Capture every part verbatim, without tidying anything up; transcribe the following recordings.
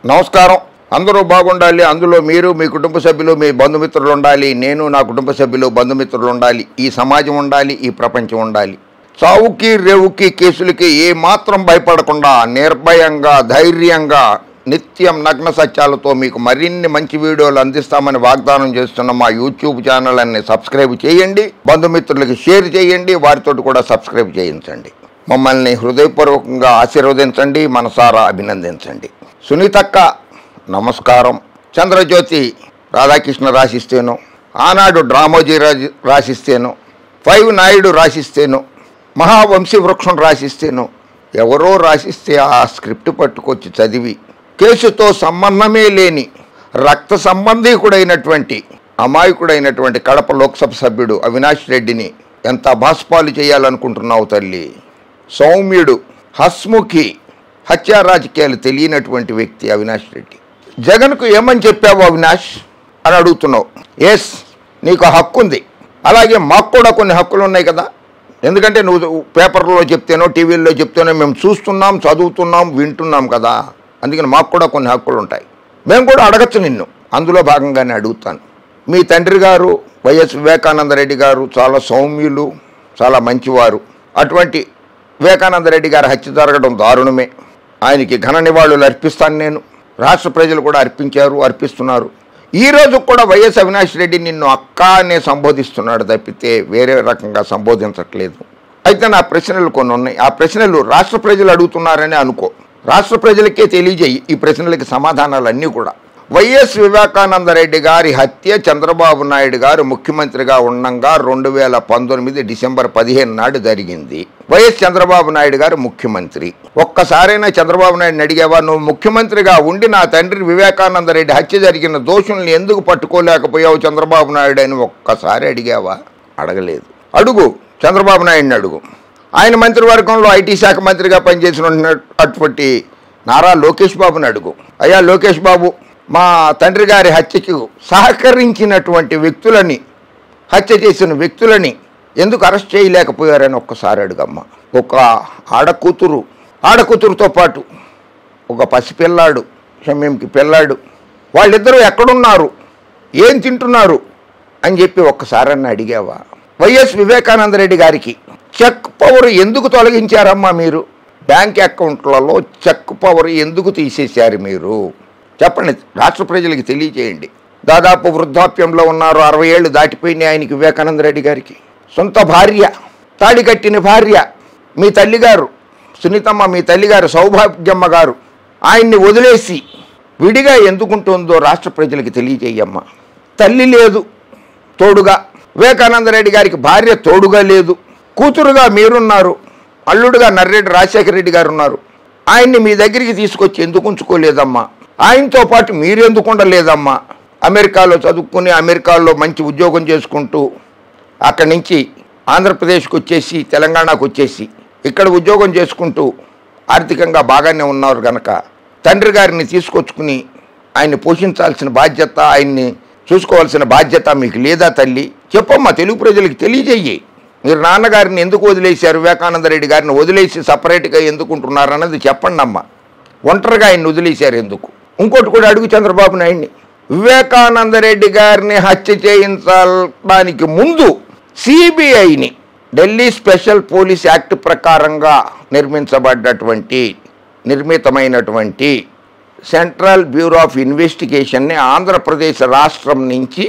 నమస్కారం. అందరూ బాగుండాలి, అందులో మీరు మీ కుటుంబ సభ్యులు మీ బంధుమిత్రులు ఉండాలి, నేను నా కుటుంబ సభ్యులు బంధుమిత్రులు ఉండాలి, ఈ సమాజం ఉండాలి, ఈ ప్రపంచం ఉండాలి. చావుకి రేవుకి కేసులకి ఏ మాత్రం భయపడకుండా నిర్భయంగా ధైర్యంగా నిత్యం నగ్న సత్యాలతో మీకు మరిన్ని మంచి వీడియోలు అందిస్తామని వాగ్దానం చేస్తున్న మా యూట్యూబ్ ఛానల్ అన్ని సబ్స్క్రైబ్ చేయండి, బంధుమిత్రులకి షేర్ చేయండి, వారితో కూడా సబ్స్క్రైబ్ చేయించండి. మమ్మల్ని హృదయపూర్వకంగా ఆశీర్వదించండి, మనసారా అభినందించండి. సునీతక్క నమస్కారం. చంద్రజ్యోతి రాధాకృష్ణ రాసిస్తేను, ఆనాడు డ్రామోజీ రాజి రాసిస్తేను, ఫైవ్ నాయుడు రాసిస్తేను, మహావంశీ వృక్షం రాసిస్తేను, ఎవరో రాసిస్తే ఆ స్క్రిప్ట్ పట్టుకొచ్చి చదివి కేసుతో సంబంధమే లేని రక్త సంబంధీకుడైనటువంటి అమాయకుడైనటువంటి కడప లోక్సభ సభ్యుడు అవినాష్ రెడ్డిని ఎంత అభాస్పాలు చేయాలనుకుంటున్నావు తల్లి? సౌమ్యుడు, హస్ముఖి, హత్యా రాజకీయాలు తెలియనటువంటి వ్యక్తి అవినాష్ రెడ్డి. జగన్కు ఏమని చెప్పావు అవినాష్ అని అడుగుతున్నావు. ఎస్, నీకు హక్కు ఉంది, అలాగే మాకు కూడా కొన్ని హక్కులు ఉన్నాయి కదా. ఎందుకంటే నువ్వు పేపర్లో చెప్తేనో టీవీల్లో చెప్తేనో మేము చూస్తున్నాం, చదువుతున్నాం, వింటున్నాం కదా. అందుకని మాకు కూడా కొన్ని హక్కులు ఉంటాయి. మేము కూడా అడగచ్చు నిన్ను, అందులో భాగంగానే అడుగుతాను. మీ తండ్రి గారు వైఎస్ వివేకానంద రెడ్డి గారు చాలా సౌమ్యులు, చాలా మంచివారు. అటువంటి వివేకానంద రెడ్డి గారి హత్య జరగడం దారుణమే. ఆయనకి ఘన నివాళులు అర్పిస్తాను నేను. రాష్ట్ర ప్రజలు కూడా అర్పించారు, అర్పిస్తున్నారు. ఈరోజు కూడా వైఎస్ అవినాష్ రెడ్డి నిన్ను అక్క అనే సంబోధిస్తున్నాడు తప్పితే వేరే రకంగా సంబోధించట్లేదు. అయితే నా ప్రశ్నలు కొన్ని ఉన్నాయి. ఆ ప్రశ్నలు రాష్ట్ర ప్రజలు అడుగుతున్నారని అనుకో, రాష్ట్ర ప్రజలకే తెలియజేయి ఈ ప్రశ్నలకి సమాధానాలన్నీ కూడా. వైఎస్ వివేకానంద రెడ్డి గారి హత్య చంద్రబాబు నాయుడు గారు ముఖ్యమంత్రిగా ఉండగా రెండు వేల పంతొమ్మిది డిసెంబర్ పదిహేను నాడు జరిగింది. వైఎస్ చంద్రబాబు నాయుడు గారు ముఖ్యమంత్రి. ఒక్కసారైనా చంద్రబాబు నాయుడిని అడిగావా, నువ్వు ముఖ్యమంత్రిగా ఉండి నా తండ్రి వివేకానంద రెడ్డి హత్య జరిగిన దోషుల్ని ఎందుకు పట్టుకోలేకపోయావు చంద్రబాబు నాయుడు అని ఒక్కసారి అడిగావా? అడగలేదు. అడుగు, చంద్రబాబు నాయుడిని అడుగు. ఆయన మంత్రివర్గంలో ఐటీ శాఖ మంత్రిగా పనిచేసినటువంటి నారా లోకేష్ బాబుని అడుగు. అయ్యా లోకేష్ బాబు, మా తండ్రి గారి హత్యకు సహకరించినటువంటి వ్యక్తులని, హత్య చేసిన వ్యక్తులని ఎందుకు అరెస్ట్ చేయలేకపోయారని ఒక్కసారి అడుగమ్మ. ఒక ఆడకూతురు, ఆడకూతురుతో పాటు ఒక పసిపిల్లాడు, షమీంకి పిల్లాడు, వాళ్ళిద్దరూ ఎక్కడున్నారు, ఏం తింటున్నారు అని చెప్పి ఒక్కసారన్నా అడిగావా? వైఎస్ వివేకానంద రెడ్డి గారికి చెక్ పవర్ ఎందుకు తొలగించారమ్మా మీరు? బ్యాంక్ అకౌంట్లలో చెక్ పవర్ ఎందుకు తీసేశారు మీరు? చెప్పండి, రాష్ట్ర ప్రజలకి తెలియజేయండి. దాదాపు వృద్ధాప్యంలో ఉన్నారు, అరవై ఏళ్ళు దాటిపోయినాయి ఆయనకి వివేకానంద రెడ్డి గారికి. సొంత భార్య, తాడి కట్టిన భార్య మీ తల్లిగారు సునీతమ్మ, మీ తల్లిగారు సౌభాగ్యమ్మ గారు ఆయన్ని వదిలేసి విడిగా ఎందుకుంటుందో రాష్ట్ర ప్రజలకి తెలియజేయమ్మ. తల్లి లేదు తోడుగా, వివేకానంద రెడ్డి గారికి భార్య తోడుగా లేదు, కూతురుగా మీరున్నారు, అల్లుడుగా నర్రెడ్డి రాజశేఖర రెడ్డి గారు ఉన్నారు. ఆయన్ని మీ దగ్గరికి తీసుకొచ్చి ఎందుకు ఉంచుకోలేదమ్మా? ఆయనతో పాటు మీరు ఎందుకు ఉండలేదమ్మా? అమెరికాలో చదువుకుని అమెరికాలో మంచి ఉద్యోగం చేసుకుంటూ అక్కడి నుంచి ఆంధ్రప్రదేశ్కి వచ్చేసి తెలంగాణకు వచ్చేసి ఇక్కడ ఉద్యోగం చేసుకుంటూ ఆర్థికంగా బాగానే ఉన్నారు కనుక తండ్రి గారిని తీసుకొచ్చుకుని ఆయన్ని పోషించాల్సిన బాధ్యత, ఆయన్ని చూసుకోవాల్సిన బాధ్యత మీకు లేదా తల్లి? చెప్పమ్మా, తెలుగు ప్రజలకు తెలియజేయి. మీరు నాన్నగారిని ఎందుకు వదిలేశారు, వివేకానంద రెడ్డి గారిని వదిలేసి సపరేట్గా ఎందుకు ఉంటున్నారు అన్నది చెప్పండి అమ్మ. ఒంటరిగా ఆయన్ని వదిలేశారు ఎందుకు? ఇంకోటి కూడా అడుగు చంద్రబాబు నాయుడిని. వివేకానంద రెడ్డి గారిని హత్య చేయించడానికి ముందు సిబిఐని, ఢిల్లీ స్పెషల్ పోలీస్ యాక్ట్ ప్రకారంగా నిర్మించబడ్డటువంటి నిర్మితమైనటువంటి సెంట్రల్ బ్యూరో ఆఫ్ ఇన్వెస్టిగేషన్ని ఆంధ్రప్రదేశ్ రాష్ట్రం నుంచి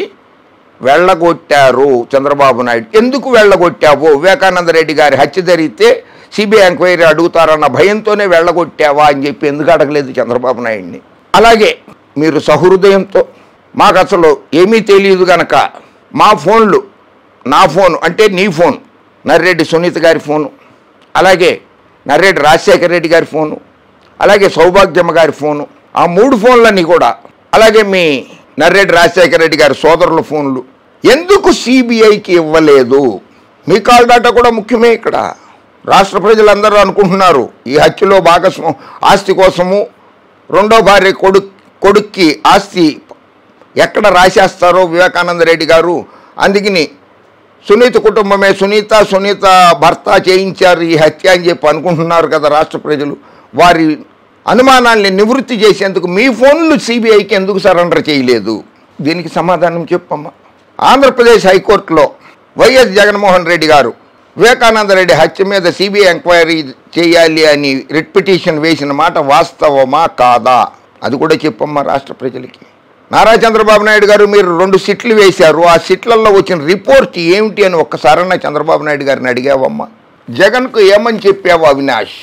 వెళ్ళగొట్టారు చంద్రబాబు నాయుడు. ఎందుకు వెళ్ళగొట్టావు? వివేకానంద రెడ్డి గారి హత్య జరిగితే సిబిఐ ఎంక్వైరీ అడుగుతారన్న భయంతోనే వెళ్ళగొట్టావా అని చెప్పి ఎందుకు అడగలేదు చంద్రబాబు నాయుడిని? అలాగే మీరు సహృదయంతో, మాకు అసలు ఏమీ తెలియదు కనుక మా ఫోన్లు, నా ఫోన్ అంటే నీ ఫోన్, నర్రెడ్డి సునీత గారి ఫోను, అలాగే నర్రెడ్డి రాజశేఖర రెడ్డి గారి ఫోను, అలాగే సౌభాగ్యమ్మ గారి ఫోను, ఆ మూడు ఫోన్లన్నీ కూడా, అలాగే మీ నర్రెడ్డి రాజశేఖర రెడ్డి గారి సోదరుల ఫోన్లు ఎందుకు సిబిఐకి ఇవ్వలేదు? మీ కాల్ డాటా కూడా ముఖ్యమే. ఇక్కడ రాష్ట్ర ప్రజలందరూ అనుకుంటున్నారు ఈ హత్యలో భాగస్వామ్యం ఆస్తి కోసము రెండో భార్య కొడుకు కొడుక్కి ఆస్తి ఎక్కడ రాసేస్తారో వివేకానంద రెడ్డి గారు, అందుకని సునీత కుటుంబమే, సునీత సునీత భర్త చేయించారు ఈ హత్య అని చెప్పి అనుకుంటున్నారు కదా రాష్ట్ర ప్రజలు. వారి అనుమానాల్ని నివృత్తి చేసేందుకు మీ ఫోన్లు సిబిఐకి ఎందుకు సరెండర్ చేయలేదు? దీనికి సమాధానం చెప్పమ్మా. ఆంధ్రప్రదేశ్ హైకోర్టులో వైఎస్ జగన్మోహన్ రెడ్డి గారు వివేకానంద రెడ్డి హత్య మీద సిబిఐ ఎంక్వైరీ చేయాలి అని రిట్ పిటిషన్ వేసిన మాట వాస్తవమా కాదా? అది కూడా చెప్పమ్మా రాష్ట్ర ప్రజలకి. నారా చంద్రబాబు నాయుడు గారు మీరు రెండు సిట్లు వేశారు, ఆ సిట్లలో వచ్చిన రిపోర్ట్ ఏమిటి అని ఒక్కసారన్నా చంద్రబాబు నాయుడు గారిని అడిగావమ్మా? జగన్కు ఏమని చెప్పావు అవినాష్?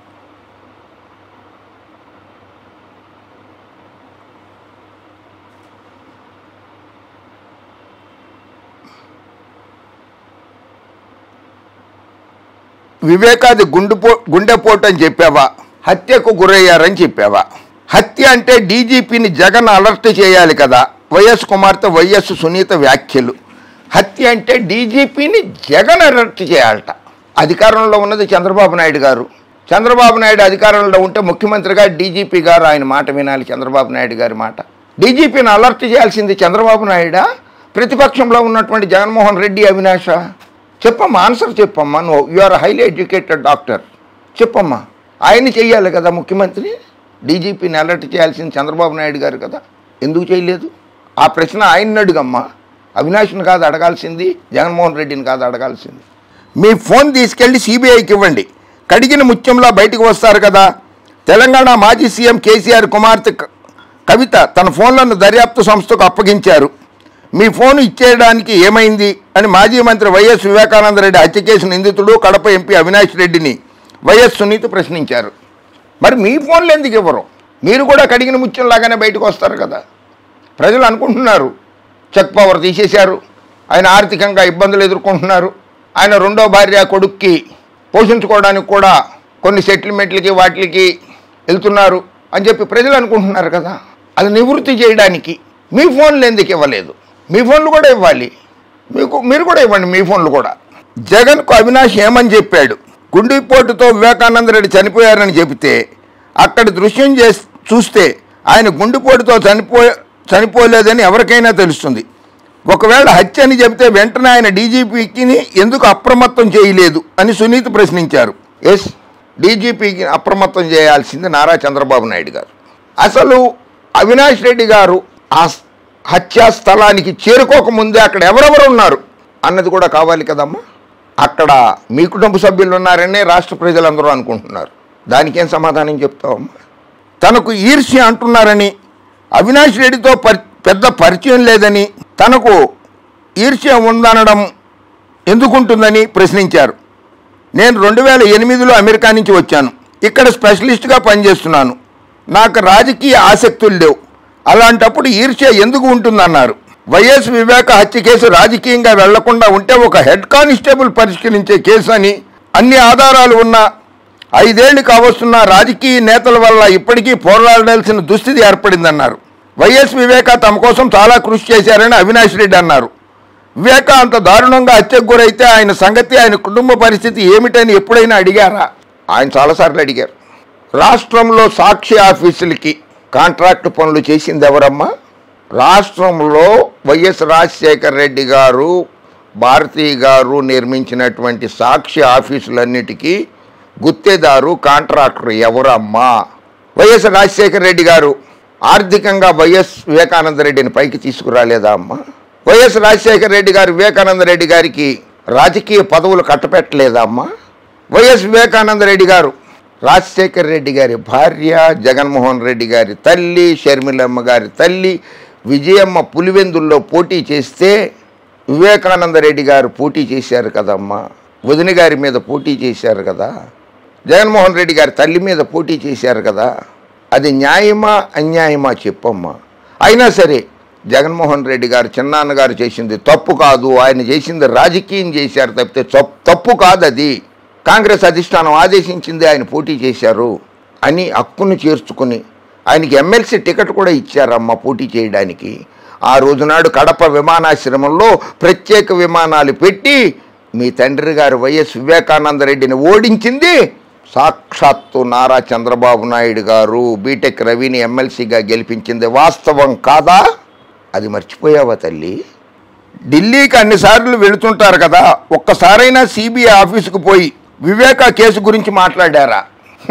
వివేకాది గుండెపో గుండెపోటు అని చెప్పావా? హత్యకు గురయ్యారని చెప్పావా? హత్య అంటే డీజీపీని జగన్ అలర్ట్ చేయాలి కదా. వైఎస్ కుమార్తె వైఎస్ సునీత వ్యాఖ్యలు. హత్య అంటే డీజీపీని జగన్ అలర్ట్ చేయాలట. అధికారంలో ఉన్నది చంద్రబాబు నాయుడు గారు. చంద్రబాబు నాయుడు అధికారంలో ఉంటే ముఖ్యమంత్రిగా డీజీపీ గారు ఆయన మాట వినాలి, చంద్రబాబు నాయుడు గారి మాట. డీజీపీని అలర్ట్ చేయాల్సింది చంద్రబాబు నాయుడా, ప్రతిపక్షంలో ఉన్నటువంటి జగన్మోహన్ రెడ్డి, అవినాష? చెప్పమ్మా, ఆన్సర్ చెప్పమ్మా. నువ్వు you are highly educated doctor, చెప్పమ్మా. ఆయన చెయ్యాలి కదా ముఖ్యమంత్రి, డీజీపీని అలర్ట్ చేయాల్సింది చంద్రబాబు నాయుడు గారు కదా, ఎందుకు చేయలేదు? ఆ ప్రశ్న ఆయన్ని అడుగమ్మా, అవినాష్ని కాదు అడగాల్సింది, జగన్మోహన్ రెడ్డిని కాదు అడగాల్సింది. మీ ఫోన్ తీసుకెళ్ళి సిబిఐకి ఇవ్వండి, కడిగిన ముత్యంలో బయటకు వస్తారు కదా. తెలంగాణ మాజీ సీఎం కేసీఆర్ కుమార్తె కవిత తన ఫోన్లను దర్యాప్తు సంస్థకు అప్పగించారు. మీ ఫోన్ ఇచ్చేయడానికి ఏమైంది అని మాజీ మంత్రి వైఎస్ వివేకానంద రెడ్డి హత్య కేసు నిందితుడు కడప ఎంపీ అవినాష్ రెడ్డిని వైఎస్ సునీత ప్రశ్నించారు. మరి మీ ఫోన్లు ఎందుకు ఇవ్వరు? మీరు కూడా కడిగిన ముత్యంలాగానే బయటకు వస్తారు కదా. ప్రజలు అనుకుంటున్నారు చెక్ పవర్ తీసేశారు, ఆయన ఆర్థికంగా ఇబ్బందులు ఎదుర్కొంటున్నారు, ఆయన రెండో భార్య కొడుక్కి పోషించుకోవడానికి కూడా కొన్ని సెటిల్మెంట్లకి వాటికి వెళ్తున్నారు అని చెప్పి ప్రజలు అనుకుంటున్నారు కదా. అది నివృత్తి చేయడానికి మీ ఫోన్లు ఎందుకు ఇవ్వలేదు? మీ ఫోన్లు కూడా ఇవ్వాలి, మీకు మీరు కూడా ఇవ్వండి మీ ఫోన్లు కూడా. జగన్కు అవినాష్ ఏమని చెప్పాడు? గుండెపోటుతో వివేకానంద రెడ్డి చనిపోయారని చెబితే అక్కడి దృశ్యం చే చూస్తే ఆయన గుండెపోటుతో చనిపో చనిపోలేదని ఎవరికైనా తెలుస్తుంది. ఒకవేళ హత్య అని చెబితే వెంటనే ఆయన డీజీపీకి ఎందుకు అప్రమత్తం చేయలేదు అని సునీత ప్రశ్నించారు. ఎస్, డీజీపీకి అప్రమత్తం చేయాల్సింది నారా చంద్రబాబు నాయుడు గారు. అసలు అవినాష్ రెడ్డి గారు ఆ హత్యా స్థలానికి చేరుకోకముందే అక్కడ ఎవరెవరు ఉన్నారు అన్నది కూడా కావాలి కదమ్మా. అక్కడ మీ కుటుంబ సభ్యులు ఉన్నారనే రాష్ట్ర ప్రజలందరూ అనుకుంటున్నారు. దానికేం సమాధానం చెప్తావమ్మా? తనకు ఈర్ష్య అంటున్నారని, అవినాష్ రెడ్డితో పరి పెద్ద పరిచయం లేదని, తనకు ఈర్ష్య ఉందనడం ఎందుకుంటుందని ప్రశ్నించారు. నేను రెండు వేల ఎనిమిదిలో అమెరికా నుంచి వచ్చాను, ఇక్కడ స్పెషలిస్ట్గా పనిచేస్తున్నాను, నాకు రాజకీయ ఆసక్తులు లేవు, అలాంటప్పుడు ఈర్ష్య ఎందుకు ఉంటుందన్నారు. వైఎస్ వివేక హత్య కేసు రాజకీయంగా వెళ్లకుండా ఉంటే ఒక హెడ్ కానిస్టేబుల్ పరిష్కరించే కేసు అని, అన్ని ఆధారాలు ఉన్న ఐదేళ్లు కావస్తున్న రాజకీయ నేతల వల్ల ఇప్పటికీ పోరాడాల్సిన దుస్థితి ఏర్పడిందన్నారు. వైఎస్ వివేక తమ కోసం చాలా కృషి చేశారని అవినాష్ రెడ్డి అన్నారు. వివేక అంత దారుణంగా హత్యకు గురైతే ఆయన సంగతి, ఆయన కుటుంబ పరిస్థితి ఏమిటని ఎప్పుడైనా అడిగారా? ఆయన చాలాసార్లు అడిగారు. రాష్ట్రంలో సాక్షి ఆఫీసులకి కాంట్రాక్ట్ పనులు చేసింది ఎవరమ్మా? రాష్ట్రంలో వైఎస్ రాజశేఖర రెడ్డి గారు, భారతీ గారు నిర్మించినటువంటి సాక్షి ఆఫీసులన్నిటికీ గుత్తేదారు, కాంట్రాక్టర్ ఎవరమ్మా? వైఎస్ రాజశేఖర రెడ్డి గారు ఆర్థికంగా వైఎస్ వివేకానంద రెడ్డిని పైకి తీసుకురాలేదా అమ్మా? వైఎస్ రాజశేఖర రెడ్డి గారు వివేకానంద రెడ్డి గారికి రాజకీయ పదవులు కట్టపెట్టలేదా అమ్మా? వైఎస్ వివేకానంద రెడ్డి గారు రాజశేఖర రెడ్డి గారి భార్య, జగన్మోహన్ రెడ్డి గారి తల్లి, షర్మిలమ్మ గారి తల్లి విజయమ్మ పులివెందుల్లో పోటీ చేస్తే వివేకానంద రెడ్డి గారు పోటీ చేశారు కదమ్మా. వదిన గారి మీద పోటీ చేశారు కదా, జగన్మోహన్ రెడ్డి గారి తల్లి మీద పోటీ చేశారు కదా. అది న్యాయమా అన్యాయమా చెప్పమ్మా. అయినా సరే జగన్మోహన్ రెడ్డి గారు చిన్నాన్నగారు చేసింది తప్పు కాదు, ఆయన చేసింది రాజకీయం చేశారు తప్పితే తప్పు కాదు. అది కాంగ్రెస్ అధిష్టానం ఆదేశించింది, ఆయన పోటీ చేశారు అని హక్కును చేర్చుకుని ఆయనకి ఎమ్మెల్సీ టికెట్ కూడా ఇచ్చారమ్మ పోటీ చేయడానికి. ఆ రోజునాడు కడప విమానాశ్రమంలో ప్రత్యేక విమానాలు పెట్టి మీ తండ్రి గారు వైఎస్ వివేకానంద రెడ్డిని ఓడించింది సాక్షాత్తు నారా చంద్రబాబు నాయుడు గారు. బీటెక్ రవిని ఎమ్మెల్సీగా గెలిపించింది వాస్తవం కాదా? అది మర్చిపోయావా తల్లి? ఢిల్లీకి అన్నిసార్లు వెళుతుంటారు కదా, ఒక్కసారైనా సిబిఐ ఆఫీసుకు పోయి వివేకా కేసు గురించి మాట్లాడారా?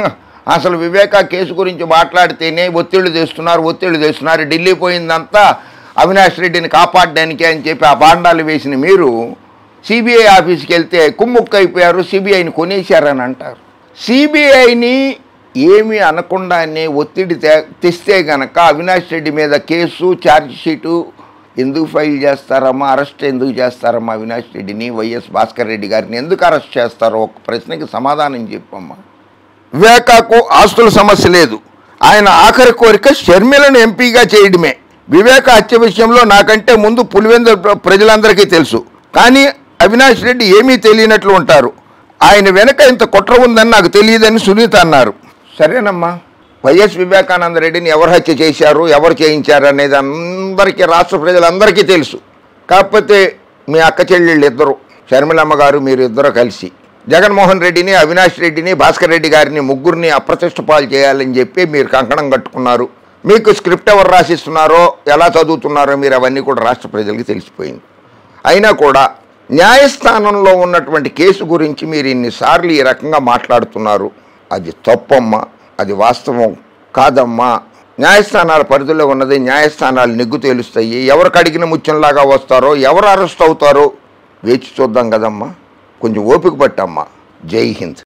అసలు వివేకా కేసు గురించి మాట్లాడితేనే ఒత్తిళ్లు తెస్తున్నారు ఒత్తిళ్లు తెస్తున్నారు ఢిల్లీ పోయిందంతా అవినాష్ రెడ్డిని కాపాడడానికి అని చెప్పి ఆ బాండాలు వేసిన మీరు సిబిఐ ఆఫీస్కి వెళ్తే కుమ్ముక్కు అయిపోయారు, సిబిఐని కొనేశారని అంటారు. సిబిఐని ఏమీ అనకుండానే ఒత్తిడి తె తెస్తే గనక అవినాష్ రెడ్డి మీద కేసు ఛార్జ్ షీటు ఎందుకు ఫైల్ చేస్తారమ్మా, అరెస్ట్ ఎందుకు చేస్తారమ్మా అవినాష్ రెడ్డిని, వైఎస్ భాస్కర్ రెడ్డి గారిని ఎందుకు అరెస్ట్ చేస్తారో ఒక ప్రశ్నకి సమాధానం చెప్పమ్మా. వివేకాకు ఆస్తుల సమస్య లేదు, ఆయన ఆఖరి కోరిక షర్మిలను ఎంపీగా చేయడమే. వివేక హత్య విషయంలో నాకంటే ముందు పులివెందుల ప్రజలందరికీ తెలుసు, కానీ అవినాష్ రెడ్డి ఏమీ తెలియనట్లు ఉంటారు. ఆయన వెనక ఇంత కుట్ర ఉందని నాకు తెలియదని సునీత అన్నారు. సరేనమ్మా, వైఎస్ వివేకానంద రెడ్డిని ఎవరు హత్య చేశారు, ఎవరు చేయించారు అనేది అందరికీ, రాష్ట్ర ప్రజలందరికీ తెలుసు. కాకపోతే మీ అక్క చెల్లెళ్ళు ఇద్దరు, షర్మిలమ్మ గారు, మీరు ఇద్దరు కలిసి జగన్మోహన్ రెడ్డిని, అవినాష్ రెడ్డిని, భాస్కర్ రెడ్డి గారిని ముగ్గురిని అప్రతిష్ట పాలు చేయాలని చెప్పి మీరు కంకణం కట్టుకున్నారు. మీకు స్క్రిప్ట్ ఎవరు రాసిస్తున్నారో, ఎలా చదువుతున్నారో మీరు అవన్నీ కూడా రాష్ట్ర ప్రజలకి తెలిసిపోయింది. అయినా కూడా న్యాయస్థానంలో ఉన్నటువంటి కేసు గురించి మీరు ఇన్నిసార్లు ఈ రకంగా మాట్లాడుతున్నారు. అది తప్పమ్మా, అది వాస్తవం కాదమ్మా. న్యాయస్థానాల పరిధిలో ఉన్నది, న్యాయస్థానాలు నిగ్గు తేలుస్తాయి. ఎవరు కడిగిన ముత్యంలాగా వస్తారో, ఎవరు అరెస్ట్ అవుతారో వేచి చూద్దాం కదమ్మా. కొంచెం ఓపిక పట్టమ్మా. జై హింద్.